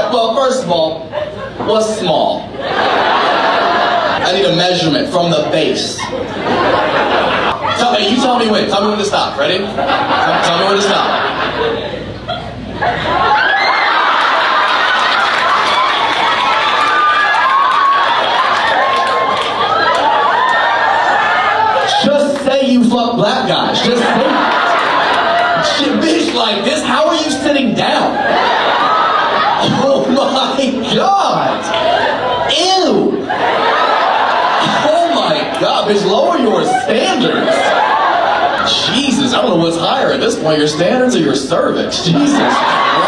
Well, first of all, what's small? I need a measurement from the base. You tell me when. Tell me when to stop. Ready? Tell me when to stop. Just say you fuck black guys. Just say it. Shit, bitch, like this, how are you sitting down? Oh my God. Ew. Oh my God, bitch, lower your standards. Jesus, I don't know what's higher at this point, your standards or your cervix. Jesus Christ.